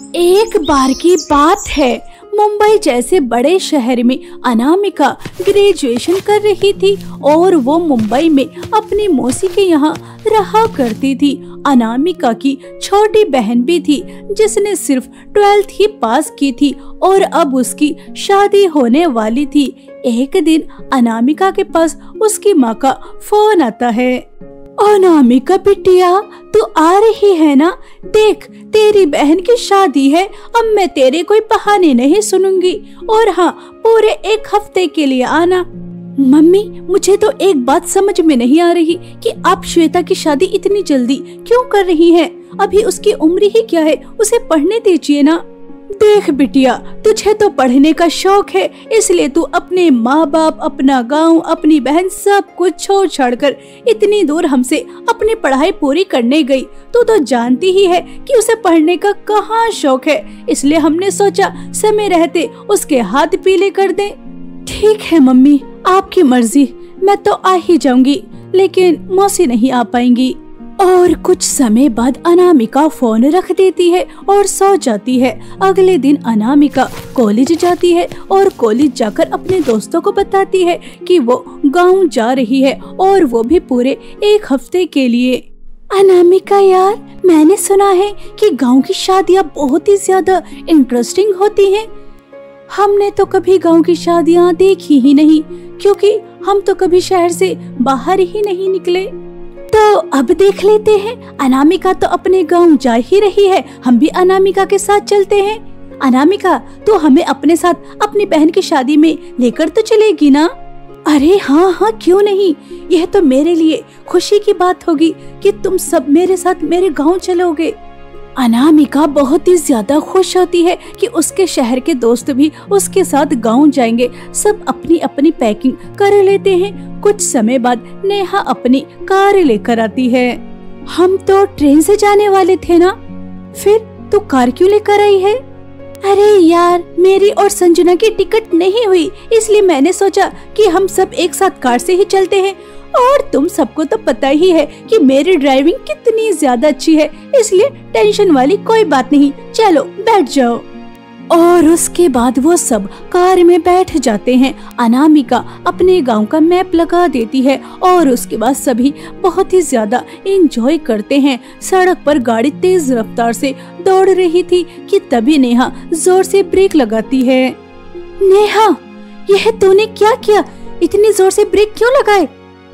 एक बार की बात है, मुंबई जैसे बड़े शहर में अनामिका ग्रेजुएशन कर रही थी और वो मुंबई में अपनी मौसी के यहाँ रहा करती थी। अनामिका की छोटी बहन भी थी जिसने सिर्फ 12th ही पास की थी और अब उसकी शादी होने वाली थी। एक दिन अनामिका के पास उसकी माँ का फोन आता है। अनामिका बिटिया, तू आ रही है ना? देख, तेरी बहन की शादी है। अब मैं तेरे कोई बहाने नहीं सुनूंगी और हाँ, पूरे 1 हफ्ते के लिए आना। मम्मी, मुझे तो एक बात समझ में नहीं आ रही कि आप श्वेता की शादी इतनी जल्दी क्यों कर रही हैं? अभी उसकी उम्र ही क्या है, उसे पढ़ने दीजिए ना। देख बिटिया, तुझे तो पढ़ने का शौक है, इसलिए तू अपने माँ बाप, अपना गांव, अपनी बहन सब कुछ छोड़ छाड़कर इतनी दूर हमसे अपनी पढ़ाई पूरी करने गई। तू तो जानती ही है कि उसे पढ़ने का कहाँ शौक है, इसलिए हमने सोचा समय रहते उसके हाथ पीले कर दें। ठीक है मम्मी, आपकी मर्जी, मैं तो आ ही जाऊंगी, लेकिन मौसी नहीं आ पाएंगी। और कुछ समय बाद अनामिका फोन रख देती है और सो जाती है। अगले दिन अनामिका कॉलेज जाती है और कॉलेज जाकर अपने दोस्तों को बताती है कि वो गांव जा रही है और वो भी पूरे 1 हफ्ते के लिए। अनामिका यार, मैंने सुना है कि गांव की शादियां बहुत ही ज्यादा इंटरेस्टिंग होती हैं। हमने तो कभी गांव की शादियां देखी ही नहीं, क्योंकि हम तो कभी शहर से बाहर ही नहीं निकले। तो अब देख लेते हैं, अनामिका तो अपने गांव जा ही रही है, हम भी अनामिका के साथ चलते हैं। अनामिका, तू हमें अपने साथ अपनी बहन की शादी में लेकर तो चलेगी ना? अरे हाँ हाँ, क्यों नहीं। यह तो मेरे लिए खुशी की बात होगी कि तुम सब मेरे साथ मेरे गांव चलोगे। अनामिका बहुत ही ज्यादा खुश होती है कि उसके शहर के दोस्त भी उसके साथ गांव जाएंगे। सब अपनी अपनी पैकिंग कर लेते हैं। कुछ समय बाद नेहा अपनी कार लेकर आती है। हम तो ट्रेन से जाने वाले थे ना, फिर तू कार क्यों लेकर आई है? अरे यार, मेरी और संजना की टिकट नहीं हुई, इसलिए मैंने सोचा कि हम सब एक साथ कार से ही चलते हैं। और तुम सबको तो पता ही है कि मेरी ड्राइविंग कितनी ज्यादा अच्छी है, इसलिए टेंशन वाली कोई बात नहीं। चलो बैठ जाओ। और उसके बाद वो सब कार में बैठ जाते हैं। अनामिका अपने गांव का मैप लगा देती है और उसके बाद सभी बहुत ही ज्यादा एंजॉय करते हैं। सड़क पर गाड़ी तेज रफ्तार से दौड़ रही थी कि तभी नेहा जोर से ब्रेक लगाती है। नेहा, यह तूने क्या किया? इतनी जोर से ब्रेक क्यों लगाए?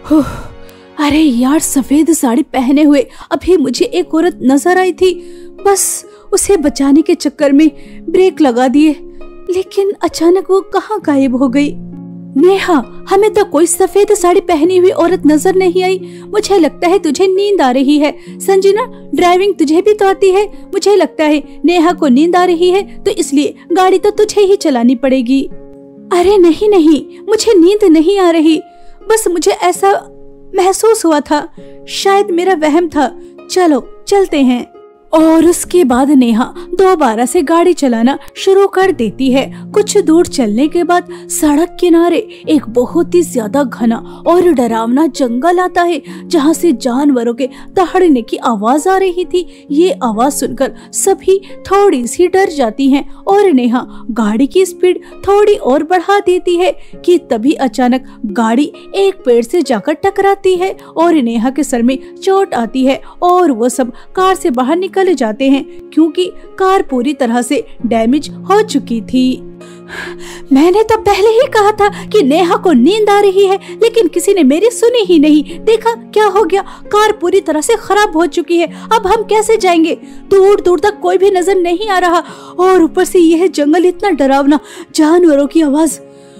अरे यार, सफेद साड़ी पहने हुए अभी मुझे एक औरत नजर आई थी, बस उसे बचाने के चक्कर में ब्रेक लगा दिए, लेकिन अचानक वो कहाँ गायब हो गई। नेहा, हमें तो कोई सफेद साड़ी पहनी हुई औरत नजर नहीं आई। मुझे लगता है तुझे नींद आ रही है। संजना, ड्राइविंग तुझे भी तो आती है। मुझे लगता है नेहा को नींद आ रही है, तो इसलिए गाड़ी तो तुझे ही चलानी पड़ेगी। अरे नहीं नहीं, मुझे नींद नहीं आ रही, बस मुझे ऐसा महसूस हुआ था, शायद मेरा वहम था। चलो चलते हैं। और उसके बाद नेहा दोबारा से गाड़ी चलाना शुरू कर देती है। कुछ दूर चलने के बाद सड़क किनारे एक बहुत ही ज्यादा घना और डरावना जंगल आता है, जहाँ से जानवरों के दहाड़ने की आवाज आ रही थी। ये आवाज सुनकर सभी थोड़ी सी डर जाती हैं और नेहा गाड़ी की स्पीड थोड़ी और बढ़ा देती है कि तभी अचानक गाड़ी एक पेड़ से जाकर टकराती है और नेहा के सर में चोट आती है और वो सब कार से बाहर निकल जाते हैं, क्योंकि कार पूरी तरह से डैमेज हो चुकी थी। मैंने तो पहले ही कहा था कि नेहा को नींद आ रही है, लेकिन किसी ने मेरी सुनी ही नहीं। देखा क्या हो गया, कार पूरी तरह से खराब हो चुकी है। अब हम कैसे जाएंगे? दूर दूर तक कोई भी नजर नहीं आ रहा और ऊपर से यह जंगल इतना डरावना, जानवरों की आवाज।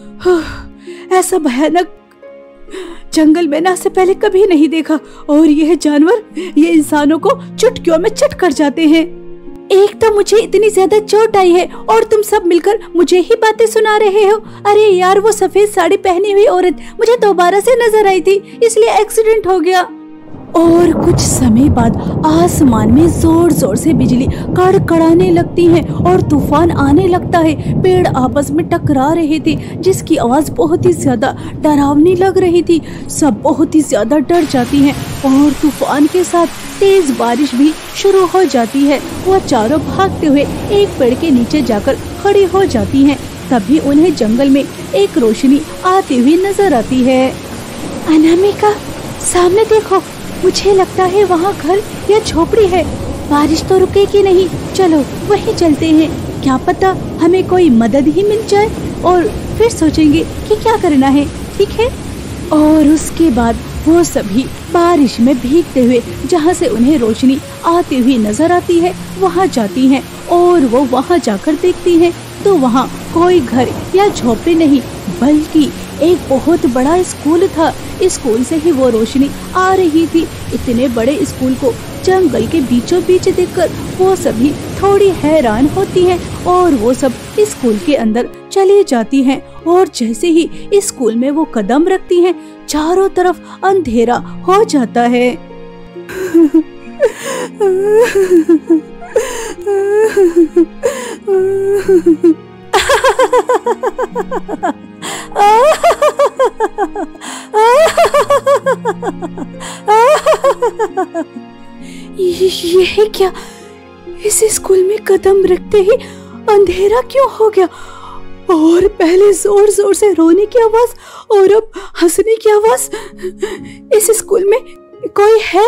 ऐसा भयानक जंगल मैंने आज से पहले कभी नहीं देखा और यह जानवर, ये इंसानों को चुटकियों में चट कर जाते हैं। एक तो मुझे इतनी ज्यादा चोट आई है और तुम सब मिलकर मुझे ही बातें सुना रहे हो। अरे यार, वो सफेद साड़ी पहनी हुई औरत मुझे दोबारा से नजर आई थी, इसलिए एक्सीडेंट हो गया। और कुछ समय बाद आसमान में जोर जोर से बिजली कड़कड़ाने लगती है और तूफान आने लगता है। पेड़ आपस में टकरा रहे थे, जिसकी आवाज बहुत ही ज्यादा डरावनी लग रही थी। सब बहुत ही ज्यादा डर जाती हैं और तूफान के साथ तेज बारिश भी शुरू हो जाती है। वह चारों भागते हुए एक पेड़ के नीचे जाकर खड़ी हो जाती हैं। तभी उन्हें जंगल में एक रोशनी आती हुई नजर आती है। अनामिका, सामने देखो, मुझे लगता है वहाँ घर या झोपड़ी है। बारिश तो रुकेगी नहीं, चलो वहीं चलते हैं। क्या पता हमें कोई मदद ही मिल जाए और फिर सोचेंगे कि क्या करना है, ठीक है? और उसके बाद वो सभी बारिश में भीगते हुए जहाँ से उन्हें रोशनी आती हुई नजर आती है वहाँ जाती हैं। और वो वहाँ जाकर देखती हैं तो वहाँ कोई घर या झोपड़ी नहीं, बल्कि एक बहुत बड़ा स्कूल था। स्कूल से ही वो रोशनी आ रही थी। इतने बड़े स्कूल को जंगल के बीचों बीच देखकर वो सभी थोड़ी हैरान होती हैं और वो सब स्कूल के अंदर चली जाती हैं। और जैसे ही स्कूल में वो कदम रखती हैं, चारों तरफ अंधेरा हो जाता है। ये क्या? इस स्कूल में कदम रखते ही अंधेरा क्यों हो गया? और पहले जोर जोर से रोने की आवाज और अब हंसने की आवाज। इस स्कूल में कोई है?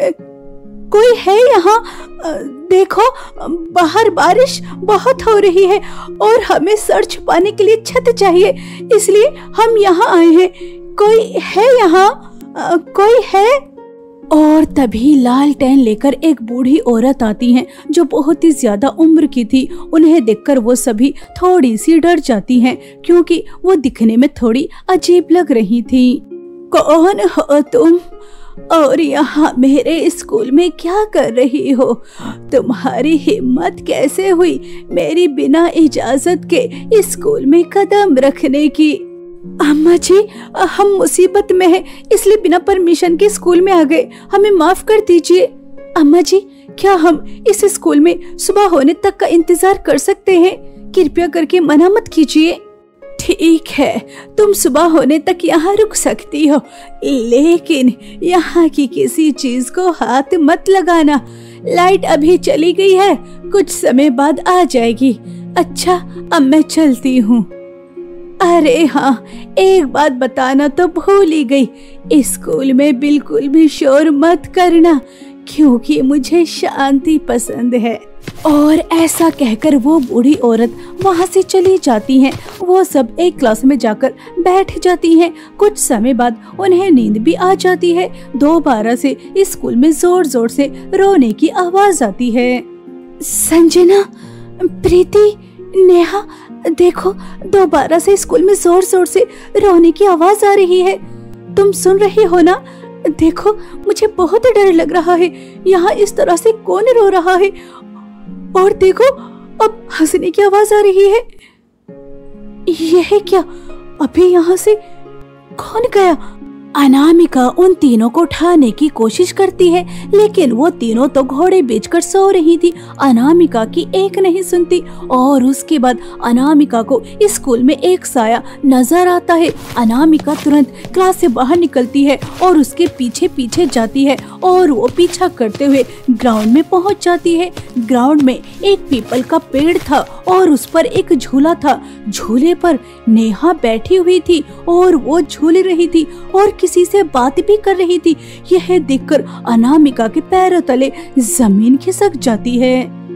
कोई है यहाँ? देखो, बाहर बारिश बहुत हो रही है और हमें सर छुपाने के लिए छत चाहिए, इसलिए हम यहाँ आए हैं। कोई है यहाँ? कोई है? और तभी लालटेन लेकर एक बूढ़ी औरत आती है जो बहुत ही ज्यादा उम्र की थी। उन्हें देखकर वो सभी थोड़ी सी डर जाती हैं क्योंकि वो दिखने में थोड़ी अजीब लग रही थी। कौन हो तुम और यहाँ मेरे स्कूल में क्या कर रही हो? तुम्हारी हिम्मत कैसे हुई मेरी बिना इजाजत के स्कूल में कदम रखने की? अम्मा जी, हम मुसीबत में हैं, इसलिए बिना परमिशन के स्कूल में आ गए, हमें माफ कर दीजिए। अम्मा जी, क्या हम इस स्कूल में सुबह होने तक का इंतजार कर सकते हैं? कृपया करके मना मत कीजिए। ठीक है, तुम सुबह होने तक यहाँ रुक सकती हो, लेकिन यहाँ की किसी चीज को हाथ मत लगाना। लाइट अभी चली गई है, कुछ समय बाद आ जाएगी। अच्छा, अब मैं चलती हूँ। अरे हाँ, एक बात बताना तो भूल ही गई, स्कूल में बिल्कुल भी शोर मत करना क्योंकि मुझे शांति पसंद है। और ऐसा कहकर वो बूढ़ी औरत वहाँ से चली जाती हैं। वो सब एक क्लास में जाकर बैठ जाती हैं। कुछ समय बाद उन्हें नींद भी आ जाती है। दोबारा से स्कूल में जोर जोर से रोने की आवाज आती है। संजना, प्रीति, नेहा, देखो, दोबारा से स्कूल में जोर जोर से रोने की आवाज आ रही है। तुम सुन रही हो ना? देखो, मुझे बहुत डर लग रहा है। यहाँ इस तरह से कौन रो रहा है? और देखो, अब हंसने की आवाज आ रही है। यह क्या? अभी यहाँ से कौन गया? अनामिका उन तीनों को उठाने की कोशिश करती है, लेकिन वो तीनों तो घोड़े बेचकर सो रही थी। अनामिका की एक नहीं सुनती। और उसके बाद अनामिका को स्कूल में एक साया नजर आता है। अनामिका तुरंत क्लास से बाहर निकलती है और उसके पीछे पीछे जाती है और वो पीछा करते हुए ग्राउंड में पहुंच जाती है। ग्राउंड में एक पीपल का पेड़ था और उस पर एक झूला था। झूले पर नेहा बैठी हुई थी और वो झूल रही थी और किसी से बात भी कर रही थी। यह देखकर अनामिका के पैरों तले जमीन खिसक जाती है।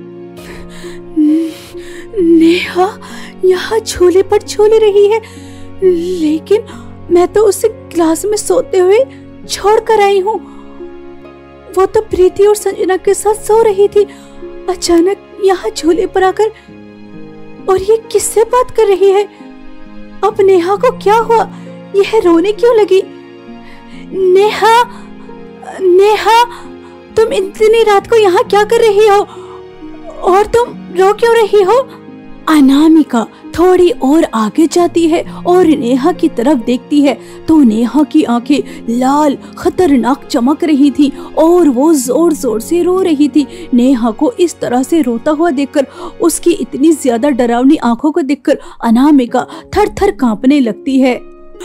नेहा यहाँ झूले पर झूल रही है, लेकिन मैं तो उसे क्लास में सोते हुए छोड़ कर आई हूँ। वो तो प्रीति और संजना के साथ सो रही थी। अचानक यहाँ झूले पर आकर, और ये किससे बात कर रही है? अब नेहा को क्या हुआ? यह रोने क्यों लगी? नेहा, नेहा, तुम इतनी रात को यहाँ क्या कर रही हो? और तुम रो क्यों रही हो? अनामिका थोड़ी और आगे जाती है और नेहा की तरफ देखती है तो नेहा की आंखें लाल खतरनाक चमक रही थी और वो जोर जोर से रो रही थी। नेहा को इस तरह से रोता हुआ देखकर, उसकी इतनी ज्यादा डरावनी आंखों को देखकर अनामिका थर थर कांपने लगती है।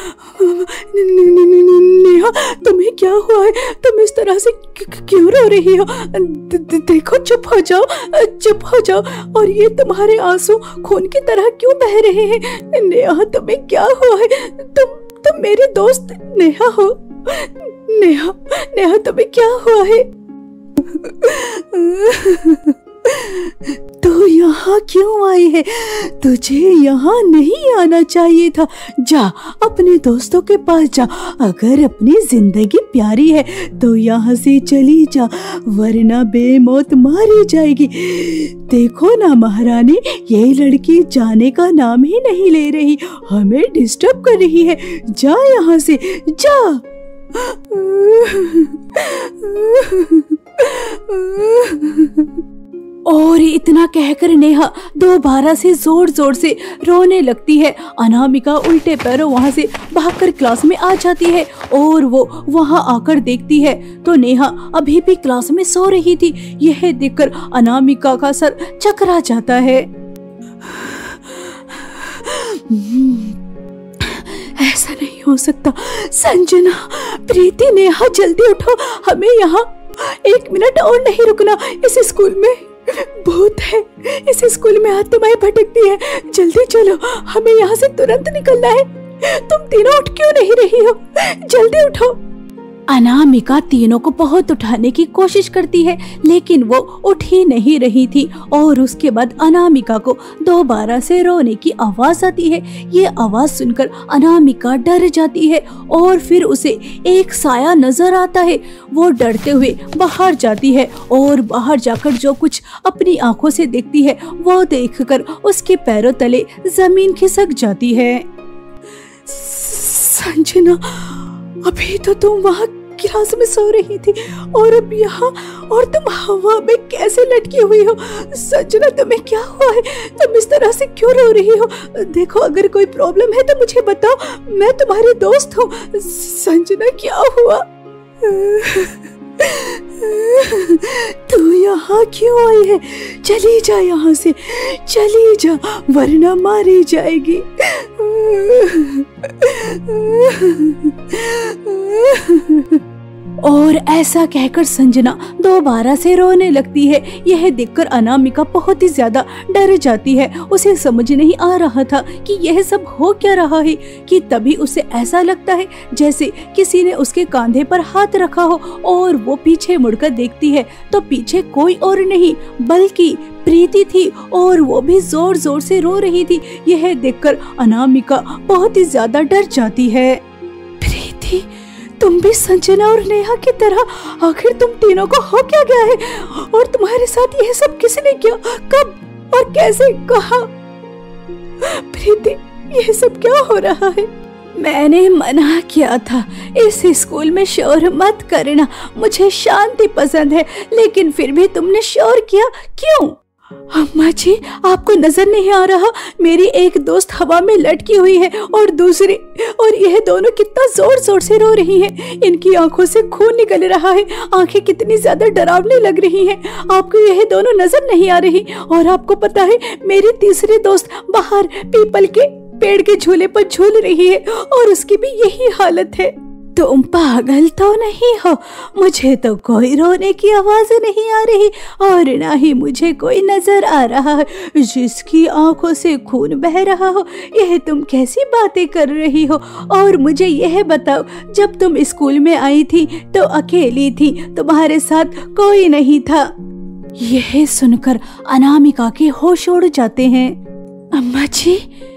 नेहा, तुम्हें क्या हुआ है? तुम इस तरह से क्यों रो रही हो? देखो, चुप हो जाओ, चुप हो जाओ। और ये तुम्हारे आंसू खून की तरह क्यों बह रहे हैं? नेहा, तुम्हें क्या हुआ है? तुम मेरे दोस्त नेहा हो। नेहा, नेहा, तुम्हें क्या हुआ है? तू यहाँ क्यों आई है? तुझे यहाँ नहीं आना चाहिए था। जा, अपने दोस्तों के पास जा। अगर अपनी जिंदगी प्यारी है तो यहाँ से चली जा, वरना बेमौत मारी जाएगी। देखो ना महारानी, ये लड़की जाने का नाम ही नहीं ले रही, हमें डिस्टर्ब कर रही है। जा यहाँ से, जा। और इतना कहकर नेहा दोबारा से जोर जोर से रोने लगती है। अनामिका उल्टे पैरों वहां से भागकर क्लास में आ जाती है और वो वहां आकर देखती है तो नेहा अभी भी क्लास में सो रही थी। यह देखकर अनामिका का सर चकरा जाता है। ऐसा नहीं हो सकता। संजना, प्रीति, नेहा, जल्दी उठो, हमें यहाँ 1 मिनट और नहीं रुकना। इस स्कूल में भूत है, इस स्कूल में आत्माएं भटकती है। जल्दी चलो, हमें यहाँ से तुरंत निकलना है। तुम तीनों उठ क्यों नहीं रही हो? जल्दी उठो। अनामिका तीनों को बहुत उठाने की कोशिश करती है लेकिन वो उठ ही नहीं रही थी। और उसके बाद अनामिका को दोबारा से रोने की आवाज आती है। ये आवाज सुनकर अनामिका डर जाती है और फिर उसे एक साया नजर आता है। वो डरते हुए बाहर जाती है और बाहर जाकर जो कुछ अपनी आंखों से देखती है वो देखकर उसके पैरों तले जमीन खिसक जाती है। संजना, अभी तो तुम वहाँ क्लास में सो रही थी और अब यहाँ, और तुम हवा में कैसे लटकी हुई हो? संजना, तुम्हें क्या हुआ है? तुम इस तरह से क्यों रो रही हो? देखो, अगर कोई प्रॉब्लम है तो मुझे बताओ, मैं तुम्हारी दोस्त हूँ। संजना, क्या हुआ? तू यहाँ क्यों आई है? चली जा यहाँ से, चली जा, वरना मारी जाएगी। और ऐसा कहकर संजना दोबारा से रोने लगती है। यह देखकर अनामिका बहुत ही ज्यादा डर जाती है। उसे समझ नहीं आ रहा था कि यह सब हो क्या रहा है कि तभी उसे ऐसा लगता है जैसे किसी ने उसके कंधे पर हाथ रखा हो और वो पीछे मुड़कर देखती है तो पीछे कोई और नहीं बल्कि प्रीति थी और वो भी जोर जोर से रो रही थी। यह देखकर अनामिका बहुत ही ज्यादा डर जाती है। प्रीति, तुम भी संजना और नेहा की तरह, आखिर तुम तीनों को हो क्या गया है? और तुम्हारे साथ यह सब किसने किया? कब और कैसे? कहा? प्रीति, यह सब क्या हो रहा है? मैंने मना किया था, इस स्कूल में शोर मत करना, मुझे शांति पसंद है, लेकिन फिर भी तुमने शोर किया, क्यों? अम्मा जी, आपको नजर नहीं आ रहा? मेरी एक दोस्त हवा में लटकी हुई है और दूसरी, और यह दोनों कितना जोर जोर से रो रही हैं। इनकी आंखों से खून निकल रहा है, आंखें कितनी ज्यादा डरावनी लग रही हैं। आपको यह दोनों नजर नहीं आ रही? और आपको पता है, मेरी तीसरी दोस्त बाहर पीपल के पेड़ के झूले पर झूल रही है और उसकी भी यही हालत है। तुम पागल तो नहीं हो? मुझे तो कोई रोने की आवाज नहीं आ रही और ना ही मुझे कोई नजर आ रहा है जिसकी आंखों से खून बह रहा हो। यह तुम कैसी बातें कर रही हो? और मुझे यह बताओ, जब तुम स्कूल में आई थी तो अकेली थी, तुम्हारे साथ कोई नहीं था? यह सुनकर अनामिका के होश उड़ जाते हैं। अम्मा जी,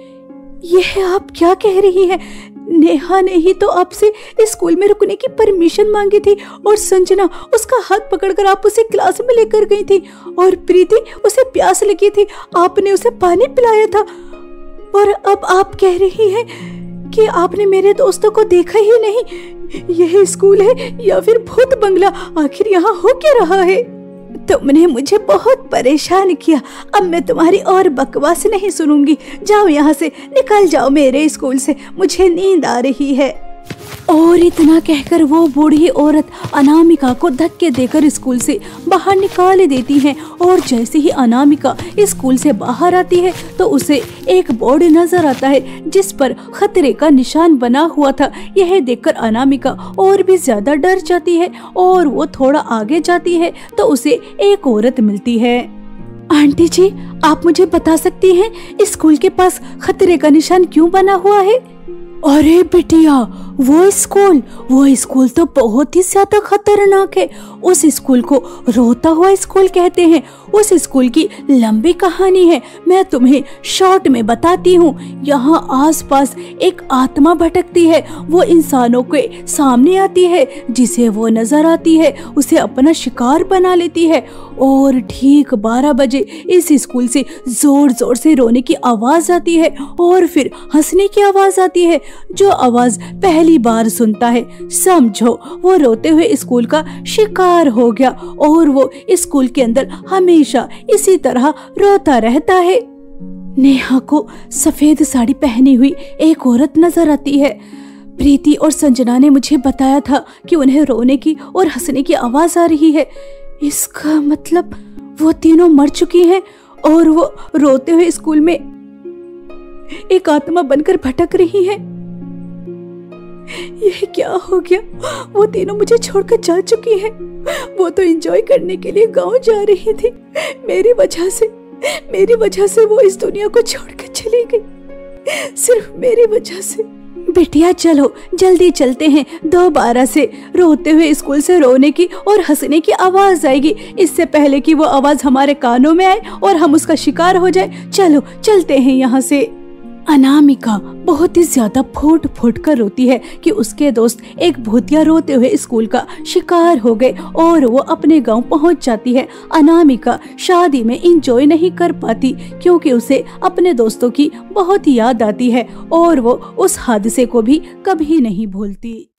यह आप क्या कह रही हैं? नेहा ने ही तो आपसे स्कूल में रुकने की परमिशन मांगी थी और संजना उसका हाथ पकड़कर आप उसे क्लास में लेकर गई थी और प्रीति उसे प्यास लगी थी, आपने उसे पानी पिलाया था। और अब आप कह रही हैं कि आपने मेरे दोस्तों को देखा ही नहीं। यह स्कूल है या फिर भूत बंगला? आखिर यहाँ हो क्या रहा है? तुमने मुझे बहुत परेशान किया, अब मैं तुम्हारी और बकवास नहीं सुनूंगी। जाओ यहाँ से, निकल जाओ मेरे स्कूल से, मुझे नींद आ रही है। और इतना कहकर वो बूढ़ी औरत अनामिका को धक्के देकर स्कूल से बाहर निकाल देती है। और जैसे ही अनामिका स्कूल से बाहर आती है तो उसे एक बोर्ड नजर आता है जिस पर खतरे का निशान बना हुआ था। यह देखकर अनामिका और भी ज्यादा डर जाती है और वो थोड़ा आगे जाती है तो उसे एक औरत मिलती है। आंटी जी, आप मुझे बता सकती हैं स्कूल के पास खतरे का निशान क्यों बना हुआ है? अरे बिटिया, वो स्कूल तो बहुत ही ज्यादा खतरनाक है। उस स्कूल को रोता हुआ स्कूल कहते हैं। उस स्कूल की लंबी कहानी है, मैं तुम्हें शॉर्ट में बताती हूँ। यहाँ आसपास एक आत्मा भटकती है, वो इंसानों के सामने आती है, जिसे वो नजर आती है उसे अपना शिकार बना लेती है। और ठीक 12 बजे इस स्कूल से जोर जोर से रोने की आवाज आती है और फिर हंसने की आवाज आती है। जो आवाज पहली बार सुनता है, समझो वो रोते हुए स्कूल का शिकार हो गया और वो स्कूल के अंदर हमेशा इसी तरह रोता रहता है। नेहा को सफेद साड़ी पहनी हुई एक औरत नजर आती है। प्रीति और संजना ने मुझे बताया था कि उन्हें रोने की और हंसने की आवाज आ रही है। इसका मतलब वो तीनों मर चुकी हैं और वो रोते हुए स्कूल में एक आत्मा बनकर भटक रही है। यह क्या हो गया? वो तीनों मुझे छोड़कर जा चुकी है। वो तो एंजॉय करने के लिए गांव जा रही थी। मेरी वजह से वो इस दुनिया को छोड़कर चली गई, सिर्फ मेरी वजह से। बिटिया चलो जल्दी चलते हैं, दोबारा से रोते हुए स्कूल से रोने की और हंसने की आवाज आएगी, इससे पहले कि वो आवाज हमारे कानों में आए और हम उसका शिकार हो जाए। चलो चलते हैं यहाँ से। अनामिका बहुत ही ज्यादा फूट फूट कर रोती है कि उसके दोस्त एक भूतिया रोते हुए स्कूल का शिकार हो गए और वो अपने गांव पहुंच जाती है। अनामिका शादी में एंजॉय नहीं कर पाती क्योंकि उसे अपने दोस्तों की बहुत याद आती है और वो उस हादसे को भी कभी नहीं भूलती।